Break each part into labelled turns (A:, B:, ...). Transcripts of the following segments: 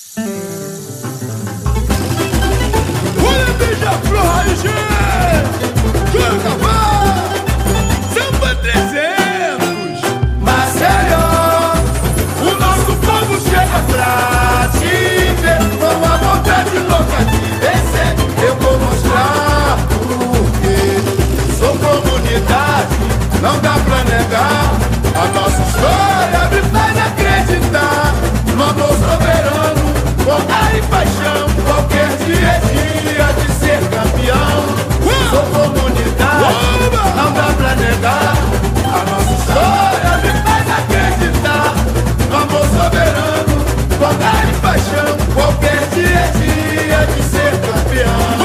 A: Olha, beija-flor, Raijê! Carnaval! Samba 300!
B: Marcelo, o nosso povo chega pra te ver com a vontade louca de vencer. Eu vou mostrar porque sou comunidade, não dá pra negar. A nossa história me faz acreditar no amor soberano, com e paixão. Qualquer dia é dia de ser campeão. Sou comunidade, não dá pra negar. A nossa história me faz acreditar no amor soberano, com e paixão. Qualquer dia é dia de ser campeão.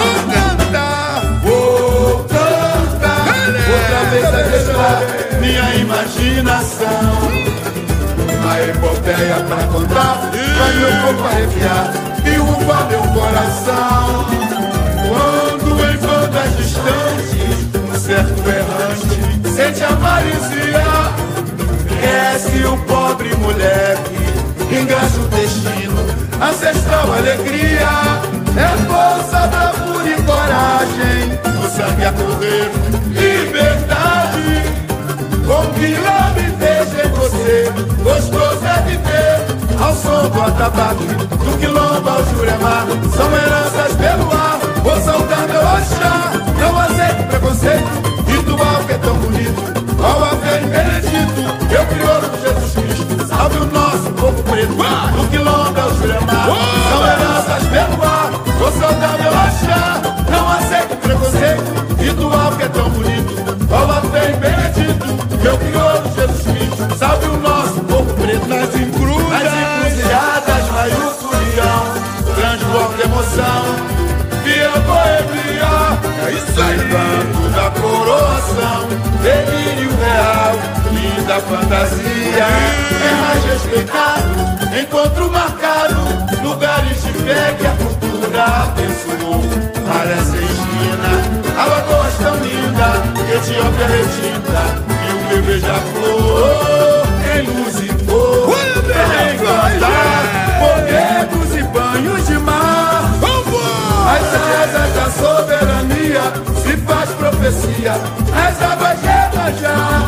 B: Vou cantar, outra vez a deixar minha imaginação. Uma epopeia pra contar, faz meu corpo arrepiar e ufa meu coração. Quando em bandas distantes, um certo errante sente a maresia, cresce o pobre moleque, engaja o destino, ancestral alegria. É força, bravura e coragem, no sangue a correr, liberdade. Com quilômetro veja em você, gostoso é viver ao som do atabaque, do quilombo ao Jurema. São heranças pelo ar, vou soltar meu axá. Não aceito preconceito, ritual que é tão bonito, ao Ave Benedito, eu crioulo de Jesus Cristo. Salve o nosso povo preto, do quilombo ao Jurema. São heranças pelo ar, vou soltar meu axá. Não aceito preconceito, ritual que é tão bonito, ao Ave Benedito, eu crioulo Jesus Cristo. Salve o nosso povo preto nas encruzilhadas, vai o furião, transborda emoção, via boemia. É isso aí, canto da coroação, delírio real, linda fantasia. É mais respeitado, encontro marcado, lugares de fé que a cultura abençoou. Parece China, Alagoas tão linda, Etiópia retinta, e o beija-flor em luz e cor, em cantar, podemos e banhos de mar. As asas da soberania se faz profecia, as águas já.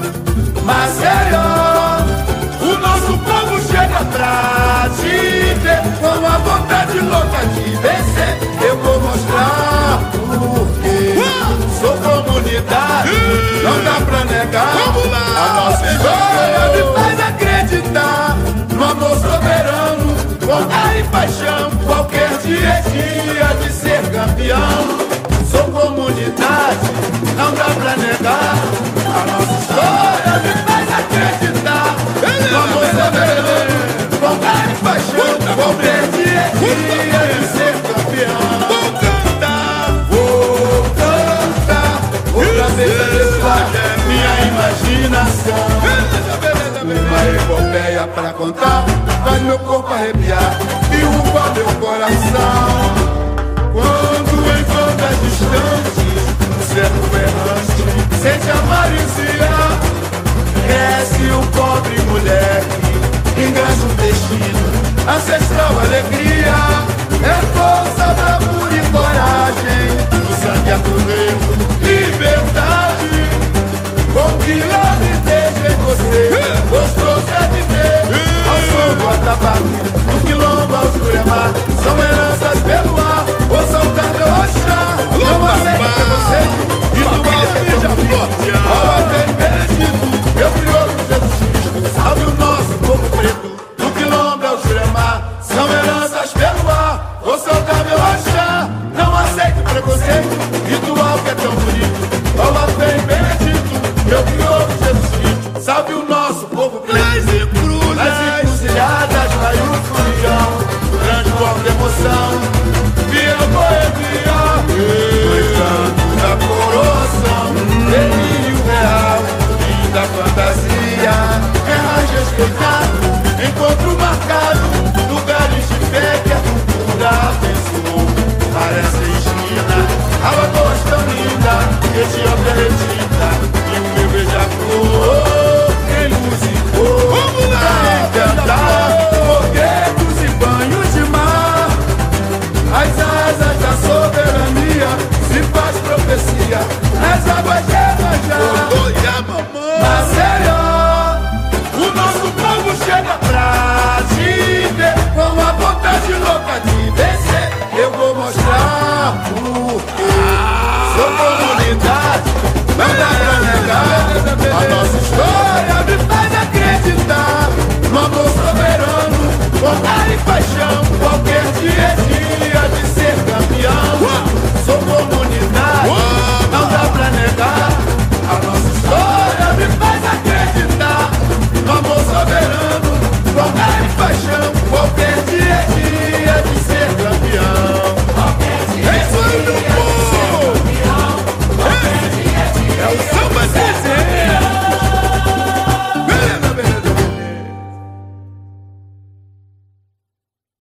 B: Marcelo, o nosso povo chega pra te ver com a vontade louca de vencer. Eu vou mostrar porque sou comunidade, não dá pra negar. A nossa história me faz acreditar no amor soberano, com e paixão. Qualquer dia é dia de ser campeão. Sou comunidade, não dá pra negar. A nossa história me faz acreditar no amor soberano, com e paixão. Qualquer dia é dia de ser campeão. Vou cantar, outra vez a deixar minha imaginação. Uma epopeia pra contar, faz meu corpo arrepiar e ufa meu coração. Quando em bandas distantes, um certo errante sente a maresia, cresce o pobre moleque, engaja o destino, ancestral alegria. É força, bravura e coragem, no sangue a correr, liberdade. Com quilômetro veja em você, gostoso é viver ao som do atabaque, do quilombo ao Jurema. São heranças pelo ar, vou soltar meu axá. Não aceito preconceito, ritual que é tão bonito, ao Ave Benedito, eu crioulo de Jesus Cristo. Salve o nosso povo preto, do quilombo ao Jurema. São heranças pelo ar, vou soltar meu axá. Não aceito preconceito, ritual que é tão bonito, ao Ave Benedito, eu crioulo de Jesus Cristo. Salve o nosso com garra e paixão, qualquer